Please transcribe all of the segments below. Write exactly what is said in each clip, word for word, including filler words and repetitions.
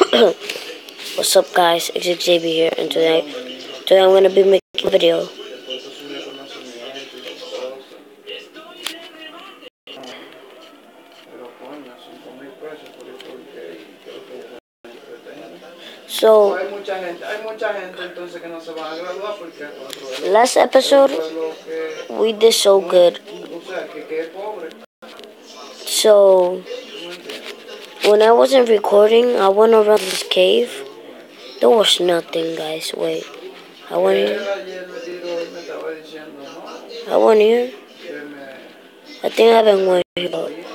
What's up, guys? It's Xavier here, and today, today I'm gonna be making a video. So, last episode we did so good. So, when I wasn't recording, I went around this cave. There was nothing, guys. Wait, I went here. I went here. I think I haven't went here.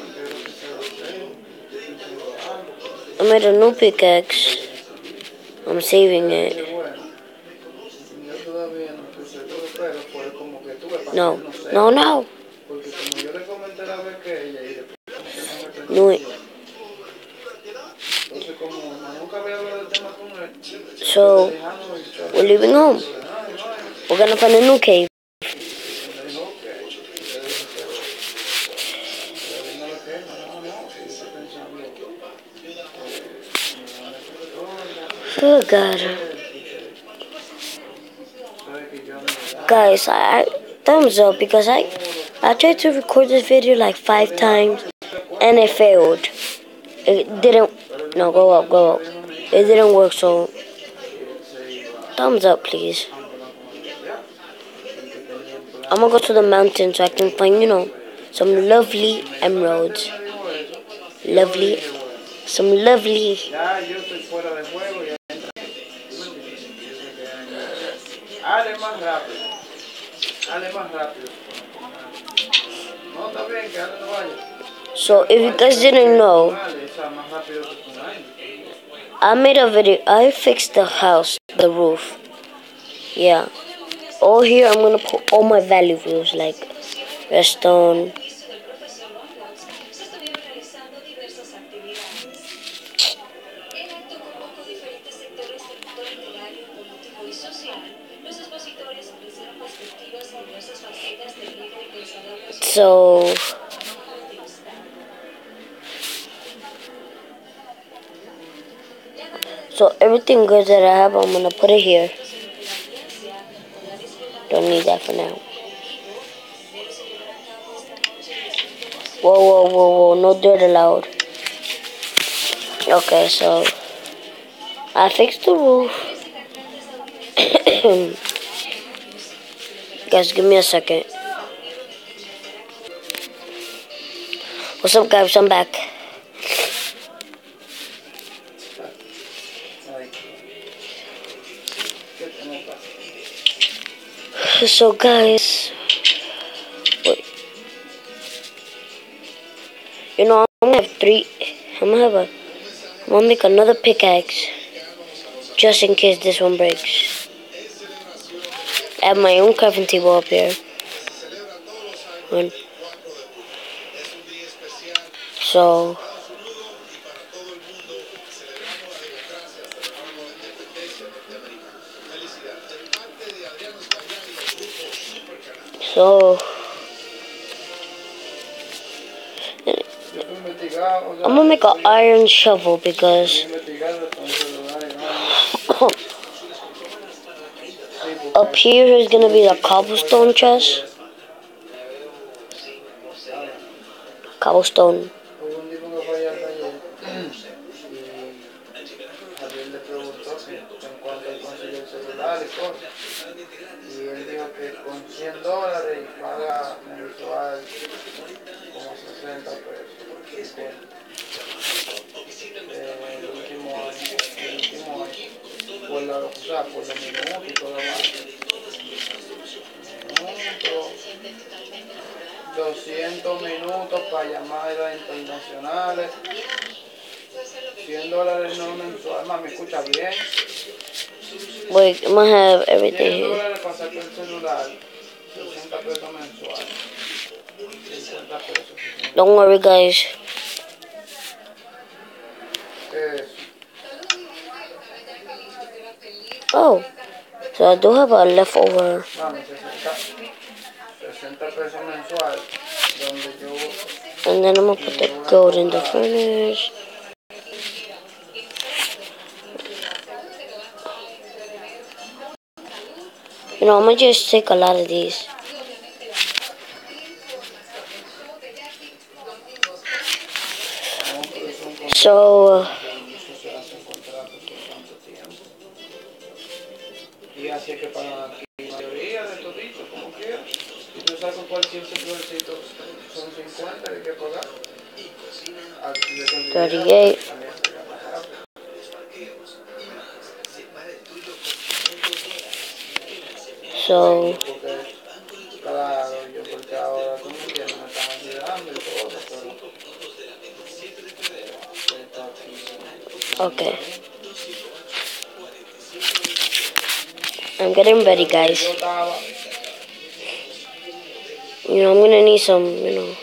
I made a new pickaxe. I'm saving it. No, no, no. No. It. So, we're leaving home. We're gonna find a new cave. Oh God. Guys, I, I thumbs up because I I tried to record this video like five times and it failed. It didn't. No, go up, go up. It didn't work, so thumbs up, please. I'm gonna go to the mountain so I can find, you know, some lovely emeralds. Lovely. Some lovely. So, if you guys didn't know, I made a video. I fixed the house, the roof. Yeah. All here, I'm gonna put all my valuables like redstone. So, so everything good that I have, I'm gonna put it here. Don't need that for now. Whoa, whoa, whoa, whoa! No dirt allowed. Okay, so I fixed the roof. Guys, give me a second. What's up, guys? I'm back. So, guys, wait. You know, I'm gonna have three. I'm gonna have a. I'm gonna make another pickaxe just in case this one breaks. I have my own crafting table up here. One. So. So. I'm gonna make an iron shovel because up here is gonna be the cobblestone chest. Cobblestone. doscientos minutos para llamadas internacionales. cien dólares no mensual. Mami, ¿escucha bien? Wait, I'm gonna have everything cien here. dólares para sacar el celular. sesenta pesos mensual. cincuenta pesos. Don't worry, guys. ¿Qué es? Oh, so I do have a leftover. Mami, sesenta pesos mensual. Donde yo... And then I'm gonna put the gold in the furnace. You know, I'm gonna just take a lot of these. So, y así que para la mayoría de toditos, como quiera. Y tú sabes con cualquier supercito son cincuenta que hay que pagar. thirty-eight. So, claro, yo porque ahora tú me entiendes, me están ayudando y todo, pero okay. I'm getting ready, guys. You know, I'm gonna need some, you know.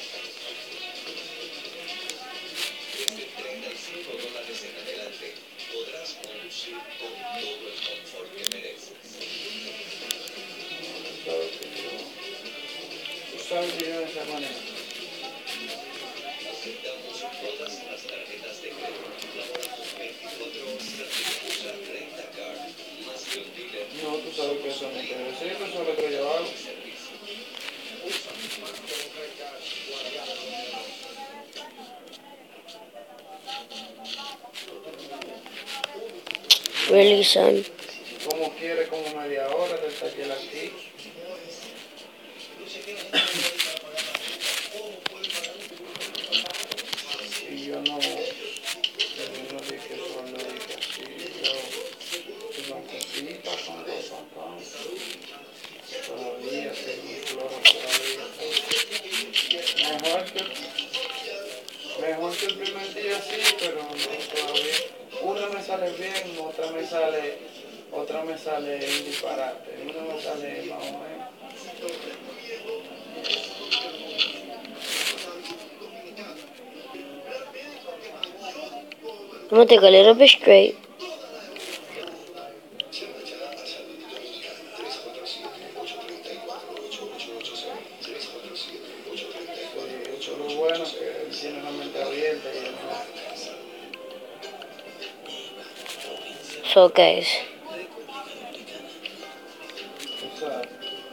No, tú sabes que eso no quiere decir, eso es lo que yo hago. Really, son? Como quiere, como media hora del taller aquí. Y yo no, yo no dije que solo dije así, yo, una cosita, pam, pam, pam, pam. Todavía tengo flora todavía. Mejor que, mejor que el primer día sí, pero no todavía. Una me sale bien, otra me sale, otra me sale un disparate, una me sale más o menos. I'm gonna take a little bit straight. Eso es lo bueno, que él tiene la mente abierta y él no. So, guys. Tú sabes.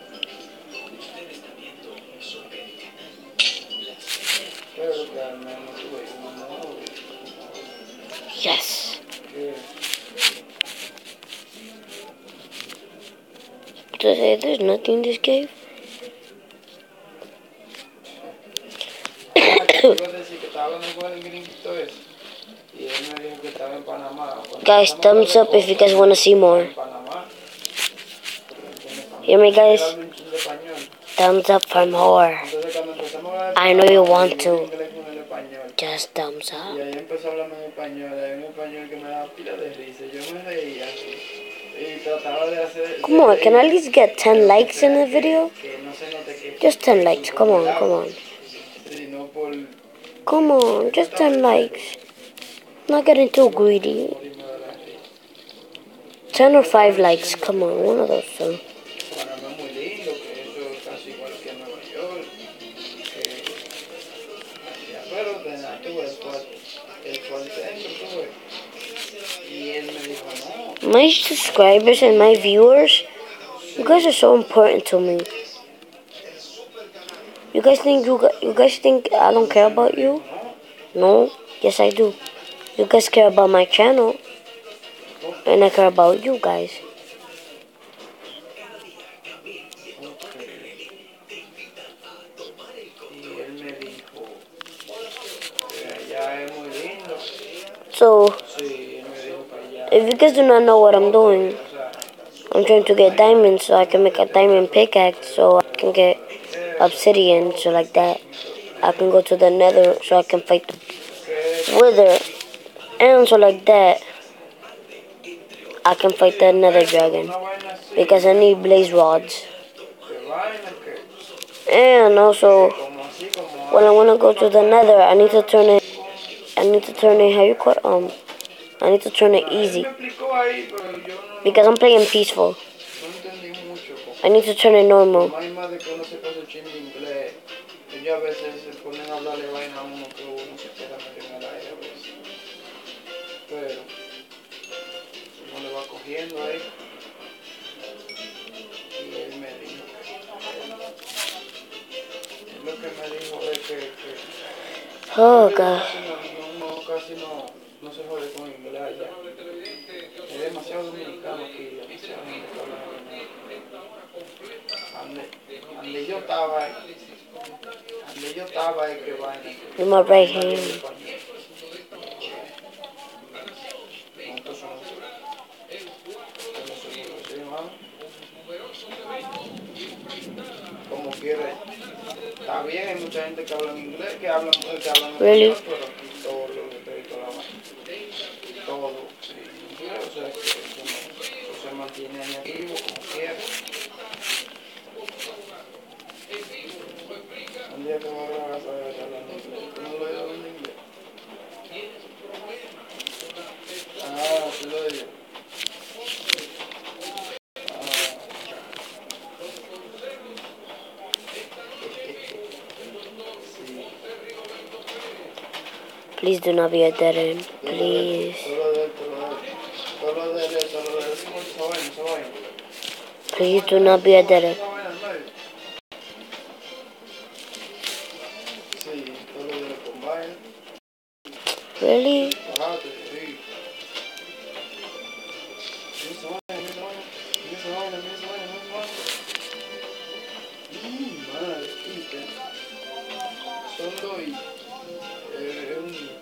Pero que al menos tuve una novia. Yes. Que To say there's nothing in this cave. Ah, que te iba a decir que estaba hablando con el gringuito ese. Y él me dijo que estaba en Panamá. Cuando Guys, empezamos a hablar thumbs de up if you guys cosas, want to see more. en Panamá. Hear me, Él guys? habla un chin de español. Thumbs up for more. Entonces cuando empezamos a hablar de I know you Panamá, want yo en to. inglés con el español. Just thumbs Y up. ahí empezó a hablarme en español. Hay un español que me daba pila de risa. Yo me reía así. Y trataba de hacer... Come on, can I at least get ten likes in the video? Que no se note que... Just ten likes. Come on, come on. Sino por... Come on, just ten likes. I'm not getting too greedy. ten or five likes. Come on, one of those two. Panamá es muy lindo, que eso es casi igual que Nueva York. Que... Pero de nada, tú ves, el cual tengo, tú ves. Y él me dijo, no. My subscribers and my viewers, you guys are so important to me. You guys think you gu- you guys think I don't care about you? No, yes I do. You guys care about my channel, and I care about you guys. Y él me dijo que allá es muy lindo. So, Sí, él me dijo que allá... if you guys do not know what I'm doing, O sea, I'm trying to get diamonds so I can make a diamond pickaxe so I can get obsidian so like that. I can go to the nether so I can fight the wither. And so like that, I can fight the nether dragon. una vaina así, Because I need blaze rods. que vaina que... And also, Como así, como... when I want to go to the nether, I need to turn it, I need to turn it, how you call it, um, I need to turn it Él easy. me explicó ahí, pero yo no... Because I'm playing peaceful. No entendí mucho. I need to turn it normal. Más y más de que uno se pasa chin de inglés. Ellos a veces se ponen a hablarle vaina a uno que uno se queda medio en el aire a veces. Pero uno le va cogiendo ahí. Oh, God. Casi no, no, no, casi no, no se jode con inglés allá. Es demasiado dominicano aquí, demasiada gente que habla español. Ande, ande yo estaba ahí, ande yo estaba ahí, que vaina. In my right hand. Nosotros somos, sí, hermano. Como quiere. Está bien, hay mucha gente que habla inglés, que hablan, que hablan Really? español, pero aquí todo lo que te digo, la vaina. Todo en inglés, o sea que eso, no, eso se mantiene ahí activo como quiera. Un día que me voy a saber hablando inglés. ¿Cómo lo he hablando inglés? Ah, sí lo digo. Please do not be a dead end. Please. Solo de él, solo de él, solo de él, solo de él. Esa vaina, esa vaina. Please do not be a dead end. Esa vaina en medio. Sí, solo de él con vaina. Really? Bájate, sí. Esa vaina, esa vaina, esa vaina, esa vaina, esa vaina. Mmm, madre, quita. Son dos y... Eh, un...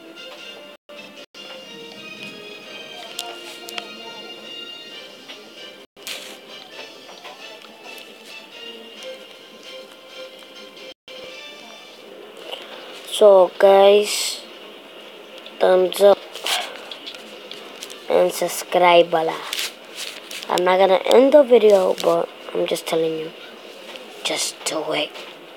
So, guys, thumbs up and subscribe. Bala. I'm not gonna end the video, but I'm just telling you. Just do it.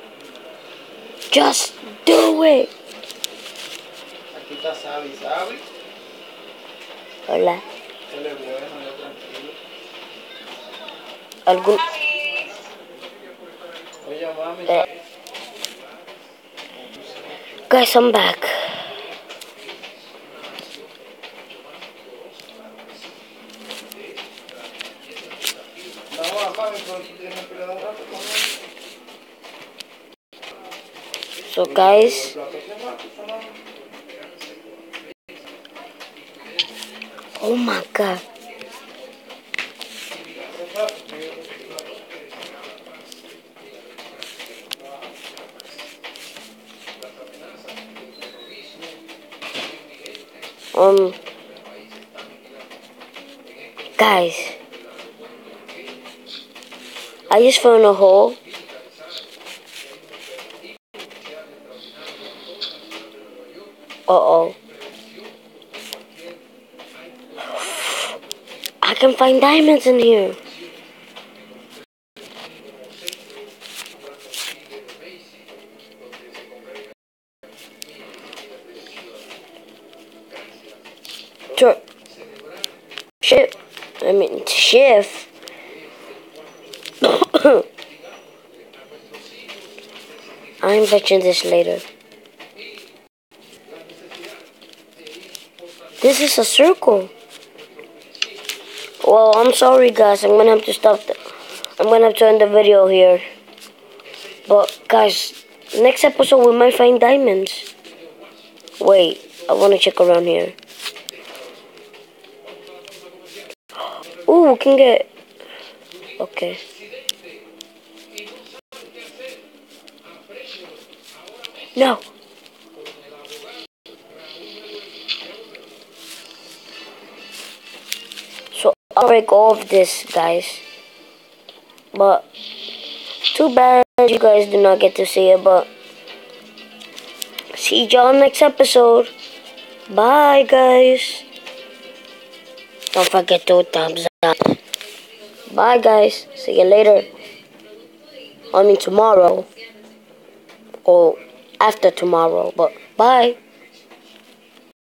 Just do it. Aquí está Sabi, Sabi. Hola. Él es bueno, yo tranquilo. Algún... Oye, mami. Eh. Guys, I'm back. No, mami, pero tú tienes que dar rato con él. So, guys, oh my God. Um, guys, I just found a hole. Uh-oh. I can find diamonds in here. Sure. Shit. I mean, shift. I'm fetching this later. This is a circle. Well, I'm sorry, guys. I'm gonna have to stop. The, I'm gonna have to end the video here. But, guys, next episode we might find diamonds. Wait, I wanna check around here. Ooh, we can get. Okay. No. So I'll break all of this, guys. But too bad you guys do not get to see it. But see y'all next episode. Bye, guys. Don't forget to thumbs up. Bye, guys. See you later. I mean tomorrow. Or after tomorrow. But bye.